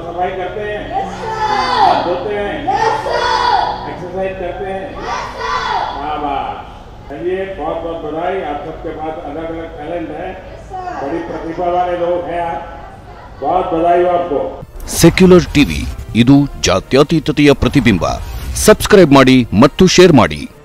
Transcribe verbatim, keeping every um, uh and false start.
सफाई करते हैं, हाथ धोते हैं, एक्सरसाइज करते हैं। हाँ बात चलिए, बहुत बहुत बधाई। आप सबके पास अलग अलग टैलेंट है, बड़ी प्रतिभा वाले लोग हैं आप, बहुत बधाई हो आपको। ಸೆಕ್ಯುಲರ್ ಟಿವಿ, ಇದು ಜಾತ್ಯತೀತತೆಯ ಪ್ರತಿಬಿಂಬ। ಸಬ್ಸ್ಕ್ರೈಬ್ ಮಾಡಿ ಮತ್ತು ಶೇರ್ ಮಾಡಿ।